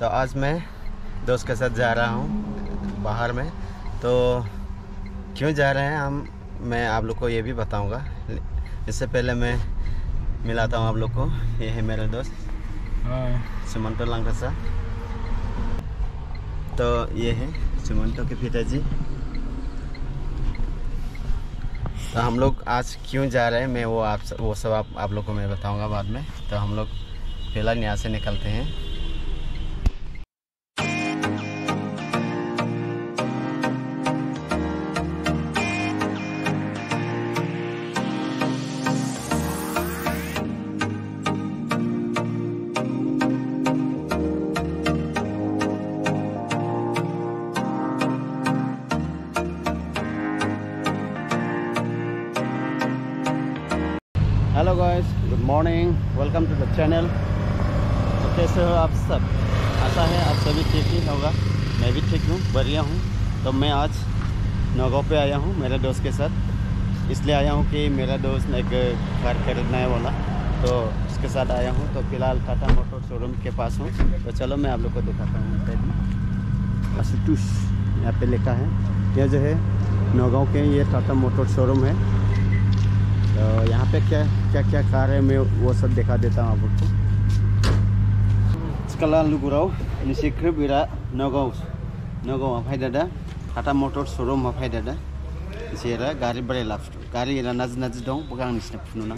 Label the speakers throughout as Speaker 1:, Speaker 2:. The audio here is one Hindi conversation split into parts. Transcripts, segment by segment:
Speaker 1: तो आज मैं दोस्त के साथ जा रहा हूँ बाहर में। तो क्यों जा रहे हैं मैं आप लोग को ये भी बताऊँगा। इससे पहले मैं मिलाता हूँ आप लोग को। ये है मेरा दोस्त सुमंतो लंकासा। तो ये है सुमंतो के पिताजी। तो हम लोग आज क्यों जा रहे हैं मैं वो सब आप लोग को मैं बताऊंगा बाद में। तो हम लोग फिलहाल यहाँ से निकलते हैं। Hello guys, good morning, welcome to the channel. तो कैसे हो आप सब? आशा है आप सभी ठीक ही होगा। मैं भी ठीक हूँ, बढ़िया हूँ। तो मैं आज नौगांव पे आया हूँ मेरे दोस्त के साथ। इसलिए आया हूँ कि मेरा दोस्त एक कार खरीदना है वाला, तो उसके साथ आया हूँ। तो फिलहाल टाटा मोटर शोरूम के पास हूँ। तो चलो मैं आप लोग को दिखाता हूँ। आशुतोष यहाँ पे लिखा है। यह जो है नौगांव के ये टाटा मोटर शोरूम है। तो यहाँ पे क्या कार है मैं वो सब दिखा देता हूँ आपको। Sekarang lu gurau ini secret bira Nogau apa dada Tata Motor showroom apa dada Sierra gari beri lafto gari ira naz dong pegang ni snap nuna.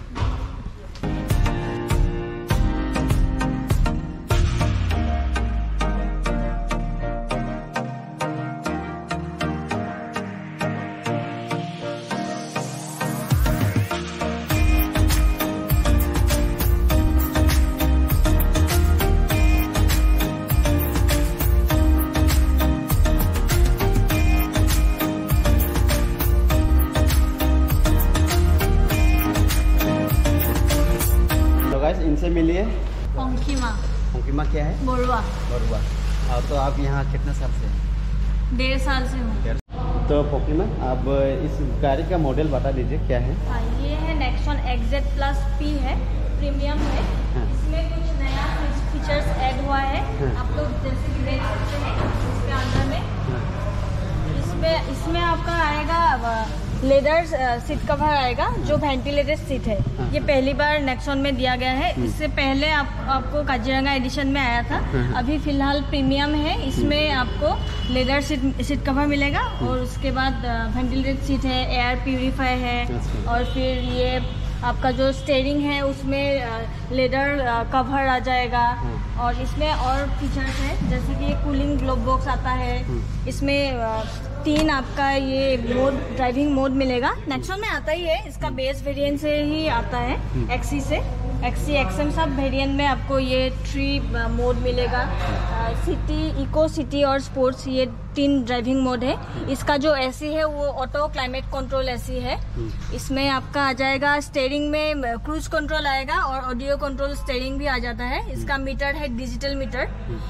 Speaker 1: इनसे मिलिए। पंकिमा क्या है?
Speaker 2: बोरवा।
Speaker 1: तो आप यहाँ कितने साल से?
Speaker 2: 1.5 साल से हूँ।
Speaker 1: तो पंकिमा आप इस गाड़ी का मॉडल बता दीजिए क्या है?
Speaker 2: ये है नेक्सॉन XZ+P है, प्रीमियम है। इसमें कुछ नया फीचर्स ऐड हुआ है। आप लोग जैसे कि देख सकते हैं इसके अंदर में इसमें आपका आएगा लेदर सीट कवर आएगा, जो वेंटिलेटेड सीट है। ये पहली बार नेक्सॉन में दिया गया है। इससे पहले आपको काजीरंगा एडिशन में आया था। अभी फिलहाल प्रीमियम है। इसमें आपको लेदर सीट कवर मिलेगा और उसके बाद वेंटिलेटेड सीट है, एयर प्यूरीफाई है और फिर ये आपका जो स्टीयरिंग है उसमें लेदर कवर आ जाएगा। और इसमें और फीचर्स है जैसे कि ये कूलिंग ग्लोब बॉक्स आता है। इसमें 3 आपका ये ड्राइविंग मोड मिलेगा। नेक्सॉन में आता ही है, इसका बेस वेरिएंट से ही आता है। XC से XC XM सब वेरिएंट में आपको ये 3 मोड मिलेगा। सिटी, इको, सिटी और स्पोर्ट्स, ये 3 ड्राइविंग मोड है। इसका जो AC है वो ऑटो क्लाइमेट कंट्रोल AC है। इसमें आपका आ जाएगा स्टीयरिंग में क्रूज कंट्रोल आएगा और ऑडियो कंट्रोल स्टीयरिंग भी आ जाता है। इसका मीटर है डिजिटल मीटर।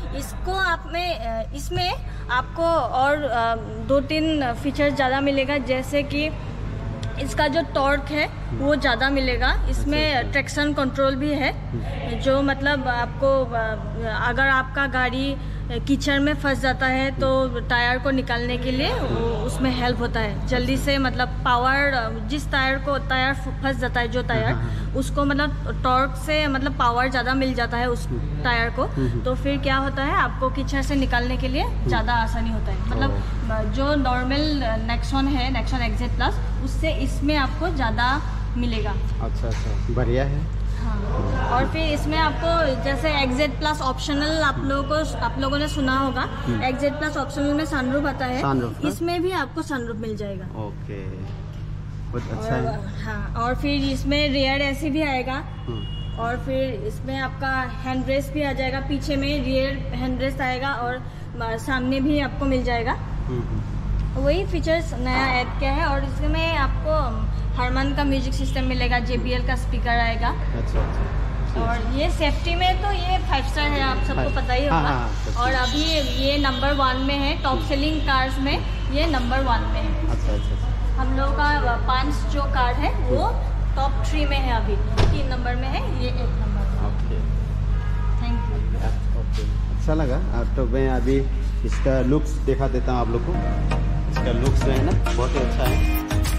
Speaker 2: इसमें आपको और 2-3 फीचर ज़्यादा मिलेगा, जैसे कि इसका जो टॉर्क है वो ज़्यादा मिलेगा। इसमें ट्रैक्शन कंट्रोल भी है, जो मतलब आपको अगर आपका गाड़ी कीचड़ में फंस जाता है तो टायर को निकालने के लिए उसमें हेल्प होता है जल्दी से। मतलब पावर, जिस टायर फंस जाता है जो टायर, उसको मतलब टॉर्क से मतलब पावर ज़्यादा मिल जाता है उस टायर को। तो फिर क्या होता है, आपको कीचड़ से निकालने के लिए ज़्यादा आसानी होता है। मतलब जो नॉर्मल नेक्सॉन है, नेक्सॉन XZ+, उससे इसमें आपको ज़्यादा मिलेगा।
Speaker 1: अच्छा, बढ़िया है।
Speaker 2: हाँ। और फिर इसमें आपको जैसे XZ+ ऑप्शनल आप लोगों ने सुना होगा, XZ+ ऑप्शनल में सनरूफ आता है। इसमें भी आपको सनरूफ मिल जाएगा।
Speaker 1: ओके, बहुत अच्छा है।
Speaker 2: हाँ, और फिर इसमें रियर AC भी आएगा। और फिर इसमें आपका हैंड रेस्ट भी आ जाएगा। पीछे में रियर हैंड रेस्ट आएगा और सामने भी आपको मिल जाएगा। वही फीचर्स नया ऐड किया है। और इसमें आपको हरमन का म्यूजिक सिस्टम मिलेगा, JBL का स्पीकर आएगा। अच्छा। और ये सेफ्टी में तो ये 5 स्टार है, आप सबको पता ही होगा। और अभी ये नंबर 1 में है, टॉप सेलिंग कार्स में ये नंबर 1 में है। अच्छा। हम लोगों का 5 जो कार है वो टॉप 3 में है, अभी 3 नंबर में है, ये 1 नंबर में। Thank you.
Speaker 1: अच्छा लगा। तो मैं अभी इसका लुक्स दिखा देता हूँ आप लोग को। इसका लुक्स जो है ना बहुत ही अच्छा है।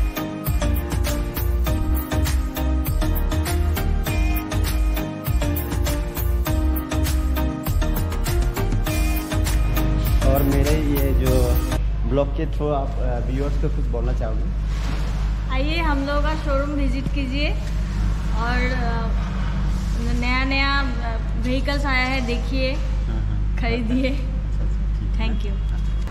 Speaker 1: और मेरे ये जो ब्लॉग के थ्रू आप व्यूअर्स को कुछ बोलना चाहोगे?
Speaker 2: आइए हम लोगों का शोरूम विजिट कीजिए और नया नया व्हीकल्स आया है, देखिए, खरीदिए। Thank you.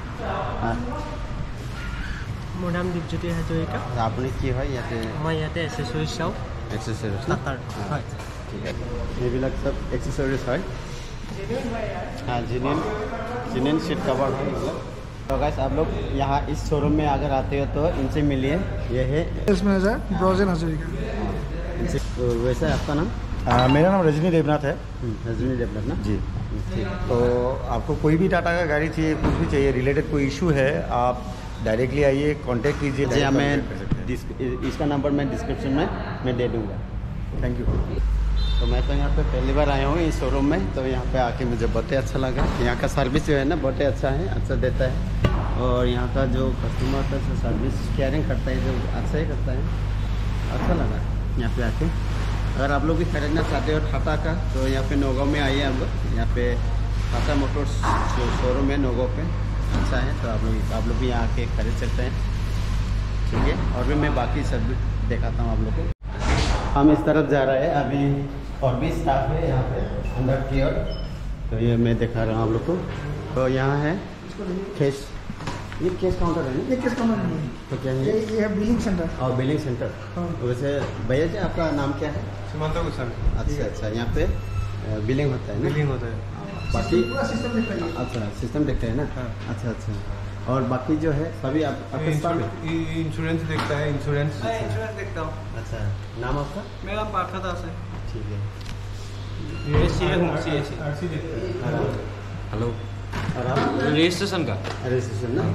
Speaker 3: মোৰ নাম দীপজ্যোতি হাজৰিকা।
Speaker 1: आपने की है ইয়াতে?
Speaker 3: মই ইয়াতে এক্সেসৰিজ চাওঁ।
Speaker 1: एक्सेसरीज ना?
Speaker 3: হয়।
Speaker 1: ठीक है, এইবিলাক सब एक्सेसरीज है। हाँ, जिनियन सीट कवर है ये। तो गाइस आप लोग यहाँ इस शोरूम में अगर आते हो तो इनसे मिलिए। ये है
Speaker 4: सेल्स मैनेजर ब्रोजेन हाजरिका।
Speaker 1: तो वैसे आपका नाम?
Speaker 4: मेरा नाम रजनी देवनाथ है।
Speaker 1: रजनी देवनाथ ना
Speaker 4: जी।
Speaker 1: ठीक।
Speaker 4: तो आपको कोई भी टाटा का गाड़ी चाहिए, कुछ भी चाहिए, रिलेटेड कोई इशू है, आप डायरेक्टली आइए, कांटेक्ट कीजिए।
Speaker 1: जी, मैं इसका नंबर मैं डिस्क्रिप्शन में मैं दे दूँगा।
Speaker 4: Thank you.
Speaker 1: तो मैं तो यहाँ पे पहली बार आया हूँ इस शोरूम में, तो यहाँ पे आके मुझे बहुत ही अच्छा लगा। यहाँ का सर्विस जो है ना बहुत ही अच्छा है, अच्छा देता है। और यहाँ का जो कस्टमर का जो सर्विस केयरिंग करता है, जो अच्छा ही करता है, अच्छा लगा यहाँ पे आके। अगर आप लोग भी खरीदना चाहते हो टाटा का तो यहाँ पे नौगांव में आइए हम लोग। यहाँ पे टाटा मोटर्स जो शोरूम है नौगांव पे, अच्छा है। तो आप लोग भी यहाँ आके खरीद सकते हैं। ठीक है, और भी मैं बाकी सर्विस दिखाता हूँ आप लोग को। हम इस तरफ जा रहे हैं, अभी और भी स्टाफ है यहाँ पे अंदर की ओर। तो ये मैं दिखा रहा हूँ आप लोग को। तो यहाँ है कैश, ये कैश काउंटर है ना?
Speaker 4: ये किस काउंटर में?
Speaker 1: तो क्या है
Speaker 4: ये है बिलिंग सेंटर।
Speaker 1: और बिलिंग सेंटर। वैसे भैया जी आपका नाम क्या है?
Speaker 3: सीमांता गोस्वामी।
Speaker 1: अच्छा, यहाँ पे बिलिंग होता है ना?
Speaker 3: बिलिंग होता है।
Speaker 1: बाकी
Speaker 4: पूरा सिस्टम दिख रहा है।
Speaker 1: अच्छा, सिस्टम देखते हैं ना?
Speaker 3: हाँ।
Speaker 1: अच्छा। और बाकी जो है सभी आपके साथ में?
Speaker 3: इंश्योरेंस देखता है, इंश्योरेंस देखता हूँ।
Speaker 1: अच्छा, नाम आपका?
Speaker 3: मेरा नाम पार्था दास है।
Speaker 1: ठीक है।
Speaker 3: ये आरसी देखता है।
Speaker 1: हेलो। और आप?
Speaker 3: रजिस्ट्रेशन का।
Speaker 1: रजिस्ट्रेशन ना?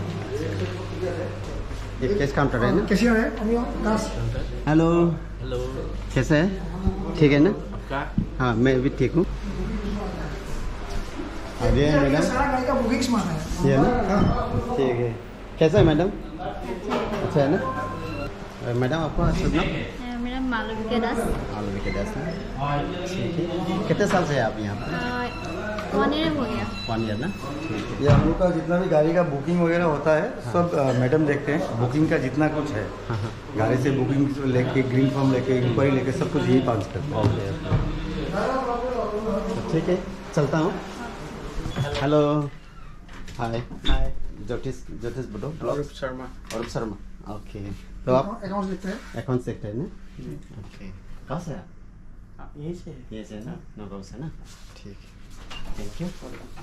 Speaker 1: ये कैश काउंटर है ना?
Speaker 4: कैसे है अमियो दास?
Speaker 1: Hello,
Speaker 3: hello.
Speaker 1: कैसे है? ठीक है ना?
Speaker 3: आपका?
Speaker 1: हाँ, मैं भी ठीक हूँ। अरे
Speaker 4: ये
Speaker 1: मैडम,
Speaker 4: सारा गाड़ी का बुकिंग सामान है।
Speaker 1: ये ना? ठीक है। कैसा है मैडम? अच्छा है ना? मैडम आपका शुभ नाम?
Speaker 2: मेरा मालविका दास।
Speaker 1: मालविका दास ना? ठीक है। कितने साल से है आप यहाँ पर?
Speaker 2: 1 ईयर हो गया।
Speaker 1: 1 ईयर ना?
Speaker 4: ये हम लोग का जितना भी गाड़ी का बुकिंग वगैरह होता है सब मैडम देखते हैं। बुकिंग का जितना कुछ है,
Speaker 1: हाँ।
Speaker 4: गाड़ी से बुकिंग लेके, ग्रीन फॉर्म लेके, इंक्वायरी लेके, सब कुछ यही पास करते हैं।
Speaker 1: ओके। ठीक है, चलता हूँ। Hello, hi. ज्योतिष बुडो,
Speaker 3: अरूप शर्मा।
Speaker 1: अरूप शर्मा। ओके। तो आप
Speaker 4: अकाउंट्स लिखते हैं।
Speaker 1: अकाउंट देखते हैं ना? ओके। कहाँ से आप?
Speaker 3: यही से।
Speaker 1: ये से ना? नौगांव से ना? ठीक है, थैंक यू।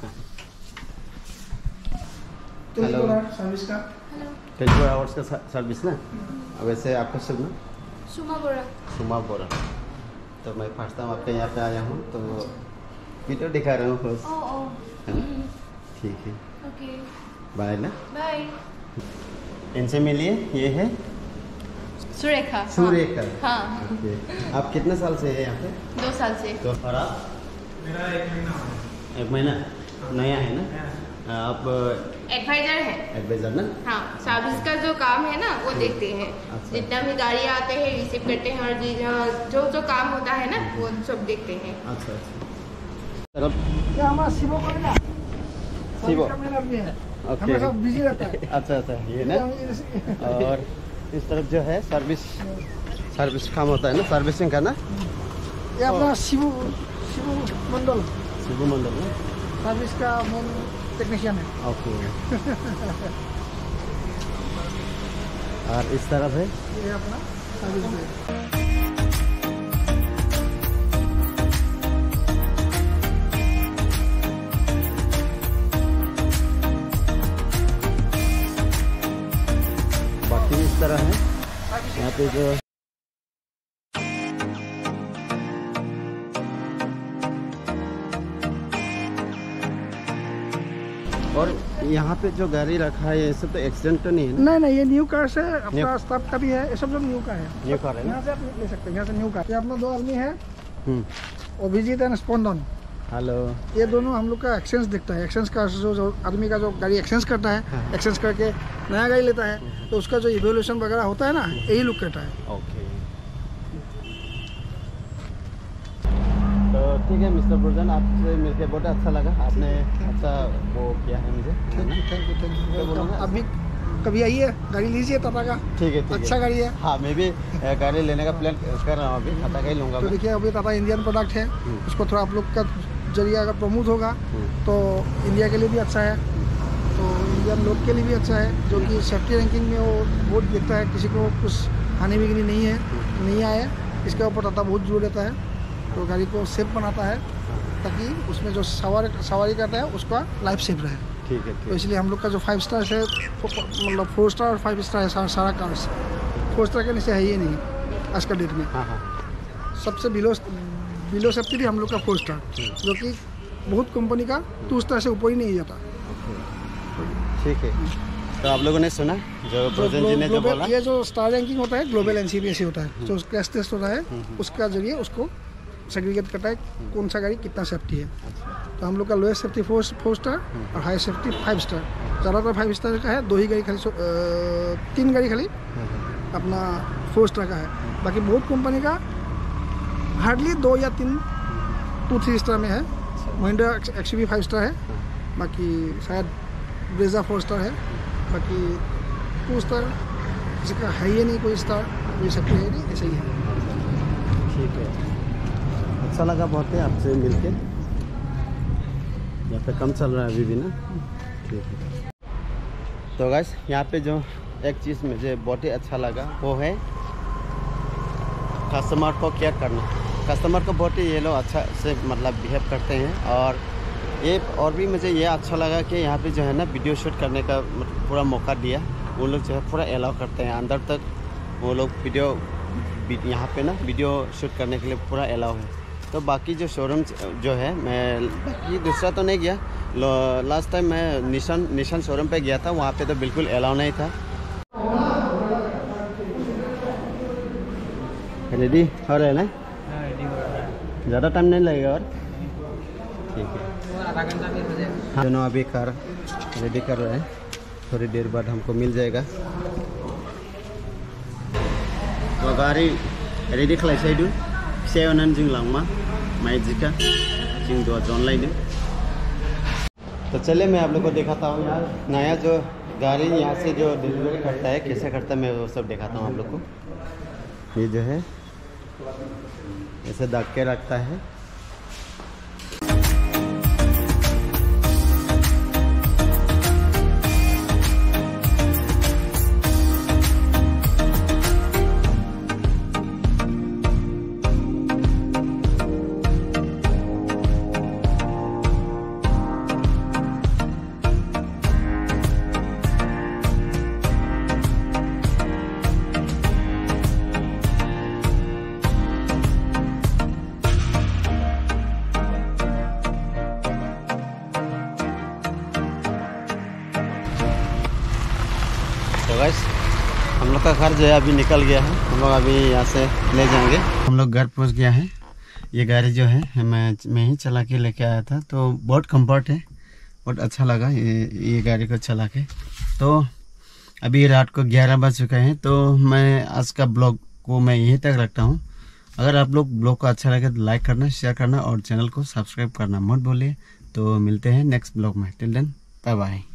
Speaker 1: हेलो।
Speaker 4: सर्विस का
Speaker 1: 24 आवर्स का सर्विस ना? वैसे आपका शुभ नाम? सुमा बोरा। तो मैं फर्स्ट टाइम आपके यहाँ पे आया हूँ, तो वीडियो दिखा रहा हूँ बस। है ना? ठीक है,
Speaker 2: ओके,
Speaker 1: बाय ना?
Speaker 2: बाय।
Speaker 1: इनसे मिलिए। ये है
Speaker 2: सुरेखा।
Speaker 1: सुरेखा।
Speaker 2: हाँ।
Speaker 1: ओके। आप कितने साल से है यहाँ पे?
Speaker 2: 2 साल से।
Speaker 1: तो और आप?
Speaker 3: मेरा 1 महीना हुआ।
Speaker 1: 1 महीना नया है ना? आप
Speaker 5: एडवाइजर है।
Speaker 1: एडवाइजर ना?
Speaker 5: हाँ, सर्विस का जो काम है ना वो देखते हैं।
Speaker 1: अच्छा।
Speaker 5: जितना भी गाड़ी आते हैं रिसीव करते हैं और जो काम होता है ना वो सब देखते हैं।
Speaker 1: अच्छा। तरफ
Speaker 4: क्या हमारा शिवो का ना?
Speaker 1: शिवो।
Speaker 4: का मेरा भी है।
Speaker 1: ओके।
Speaker 4: हमेशा बिजी रहता है।
Speaker 1: अच्छा, ये ना? और इस तरफ जो है सर्विस काम होता है ना, सर्विसिंग का ना?
Speaker 4: ये अपना शिवो मंडल
Speaker 1: शिबू मंडल ना?
Speaker 4: सर्विस का मेन टेक्नीशियन है।
Speaker 1: ओके। और इस तरफ है
Speaker 4: ये अपना सर्विस है।
Speaker 1: बाकी इस तरह है यहाँ पे जो और यहाँ पे जो गाड़ी रखा है ये सब तो एक्सीडेंट तो नहीं है ना?
Speaker 4: नहीं, ये न्यू कार से अपना स्टाफ का भी है। ये सब न्यू का है।
Speaker 1: न्यू कार है ना?
Speaker 4: यहाँ से आप ले सकते हैं। यहाँ से न्यू कार। ये अपना 2 आदमी है,
Speaker 1: हम्म।
Speaker 4: अभिजीत एंड स्पंदन।
Speaker 1: हेलो।
Speaker 6: ये दोनों हम लोग का एक्सचेंज दिखता है। एक्सचेंज का जो आदमी का जो गाड़ी एक्सचेंज करता है, एक्सचेंज करके नया गाड़ी लेता है, तो उसका जो इवोल्यूशन वगैरह होता है ना, यही लुक करता है।
Speaker 1: ओके, तो ठीक है मिस्टर ब्रजन, आपसे मिलकर बहुत अच्छा लगा। आपने अच्छा वो किया है मुझे।
Speaker 6: Thank you. आप भी कभी आइए, गाड़ी लीजिए टाटा का।
Speaker 1: ठीक है,
Speaker 6: अच्छा गाड़ी है।
Speaker 1: हाँ, मैं भी गाड़ी लेने का प्लान कर रहा हूँ, अभी टाटा का ही लूँगा।
Speaker 6: तो देखिए, अभी टाटा इंडियन प्रोडक्ट है, उसको थोड़ा आप लोग का जरिए अगर प्रमोट होगा तो इंडिया के लिए भी अच्छा है, तो इंडियन लोग के लिए भी अच्छा है, जो कि सेफ्टी रैंकिंग में वो बहुत देखता है, किसी को कुछ हानि बिगनी नहीं आए, इसके ऊपर टाटा बहुत जोर देता है। तो गाड़ी को सेफ बनाता है ताकि उसमें जो सवारी करता है उसका लाइफ सेफ रहे।
Speaker 1: ठीक है,
Speaker 6: तो इसलिए हम लोग का जो 5 स्टार है, मतलब 4 स्टार और 5 स्टार है सारा कार्स। 4 स्टार के नीचे है ही नहीं आज का डेट में।
Speaker 1: हाँ हाँ,
Speaker 6: सबसे बिलो सेफ्टी भी हम लोग का 4 स्टार, जो कि बहुत कंपनी का 2 स्टार से ऊपर ही नहीं जाता।
Speaker 1: ठीक है। तो आप लोगों ने सुना जो ब्रजन जी ने जो बोला,
Speaker 6: ये जो स्टार रैंकिंग होता है ग्लोबल NCPSC होता है, जो क्रैश टेस्ट होता है, उसका जरिए उसको सेग्रीगेट करता है कौन सा गाड़ी कितना सेफ्टी है। तो हम लोग का लोएस्ट सेफ्टी 4 स्टार और हाई सेफ्टी 5 स्टार। ज़्यादातर 5 स्टार का है, 2 ही गाड़ी खाली 3 गाड़ी खाली अपना 4 स्टार का है। बाकी बहुत कंपनी का हार्डली 2 या 2-3 स्टार में है। महिंद्रा XUV 5 स्टार है, बाकी शायद ब्रेजा 4 स्टार है, बाकी 2 स्टार किसी का है ही नहीं, कोई स्टार कोई सेफ्टी है नहीं, ऐसा ही है।
Speaker 1: ठीक है, अच्छा लगा बहुत है आपसे मिलके। यहाँ पे कम चल रहा है अभी भी ना। ठीक है, तो गाइस यहाँ पे जो एक चीज़ मुझे बहुत ही अच्छा लगा वो है कस्टमर को केयर करना। कस्टमर को बहुत ही ये लोग अच्छा से मतलब बिहेव करते हैं। और भी मुझे ये अच्छा लगा कि यहाँ पे जो है ना वीडियो शूट करने का पूरा मौका दिया। वो लोग जो है पूरा अलाउ करते हैं, अंदर तक वो लोग वीडियो यहाँ पे ना वीडियो शूट करने के लिए पूरा अलाउ है। तो बाकी जो शोरूम जो है, मैं बाकी दूसरा तो नहीं गया। लास्ट टाइम मैं निशान शोरूम पे गया था, वहाँ पे तो बिल्कुल अलाउ नहीं था। रेडी हो रहा है ना? ज़्यादा टाइम नहीं लगेगा और ठीक है,
Speaker 3: आधा घंटा भी हो जाएगा।
Speaker 1: हाँ, दोनों अभी कार रेडी कर रहे हैं, थोड़ी देर बाद हमको मिल जाएगा। तो गाड़ी रेडी खालामसै फिसायावनो जों लांमा माइजिका जों 2 जन लायदों। तो चलिए मैं आप लोग को दिखाता हूँ यार, नया जो गाड़ी यहाँ से जो डिलीवरी करता है कैसे करता है, मैं वो सब दिखाता हूँ आप लोग को। ये जो है ऐसे ढक के रखता है। तो गाइस हम लोग का घर जो है अभी निकल गया है, हम लोग अभी यहाँ से ले जाएंगे। हम लोग घर पहुँच गया है। ये गाड़ी जो है मैं ही चला के लेके आया था, तो बहुत कंफर्ट है, बहुत अच्छा लगा ये गाड़ी को चला के। तो अभी रात को 11 बज चुका है, तो मैं आज का ब्लॉग को मैं यहीं तक रखता हूँ। अगर आप लोग ब्लॉग को अच्छा लगे तो लाइक करना, शेयर करना और चैनल को सब्सक्राइब करना मत भूलिए। तो मिलते हैं नेक्स्ट ब्लॉग में। Till then bye bye.